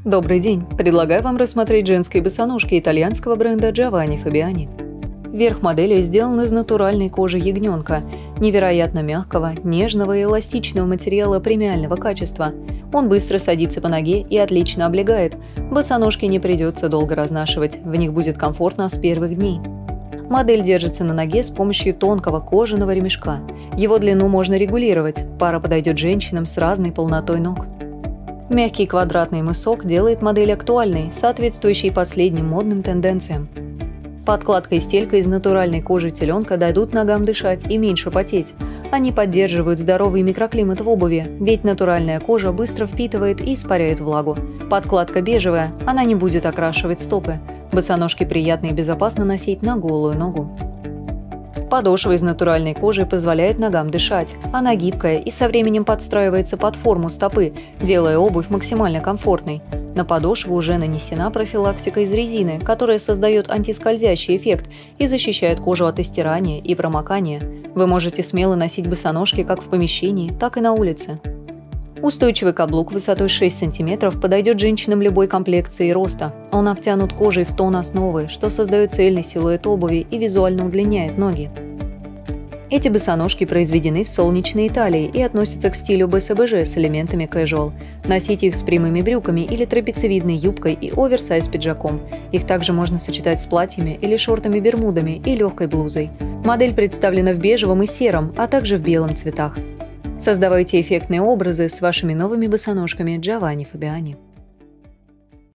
Добрый день! Предлагаю вам рассмотреть женские босоножки итальянского бренда Giovanni Fabiani. Верх модели сделан из натуральной кожи ягненка, невероятно мягкого, нежного и эластичного материала премиального качества. Он быстро садится по ноге и отлично облегает. Босоножки не придется долго разнашивать, в них будет комфортно с первых дней. Модель держится на ноге с помощью тонкого кожаного ремешка. Его длину можно регулировать, пара подойдет женщинам с разной полнотой ног. Мягкий квадратный мысок делает модель актуальной, соответствующей последним модным тенденциям. Подкладка и стелька из натуральной кожи теленка дадут ногам дышать и меньше потеть. Они поддерживают здоровый микроклимат в обуви, ведь натуральная кожа быстро впитывает и испаряет влагу. Подкладка бежевая, она не будет окрашивать стопы. Босоножки приятно и безопасно носить на голую ногу. Подошва из натуральной кожи позволяет ногам дышать. Она гибкая и со временем подстраивается под форму стопы, делая обувь максимально комфортной. На подошву уже нанесена профилактика из резины, которая создает антискользящий эффект и защищает кожу от истирания и промокания. Вы можете смело носить босоножки как в помещении, так и на улице. Устойчивый каблук высотой 6 см подойдет женщинам любой комплекции и роста. Он обтянут кожей в тон основы, что создает цельный силуэт обуви и визуально удлиняет ноги. Эти босоножки произведены в солнечной Италии и относятся к стилю БСБЖ с элементами casual. Носите их с прямыми брюками или трапециевидной юбкой и оверсайз пиджаком. Их также можно сочетать с платьями или шортами-бермудами и легкой блузой. Модель представлена в бежевом и сером, а также в белом цветах. Создавайте эффектные образы с вашими новыми босоножками Giovanni Fabiani.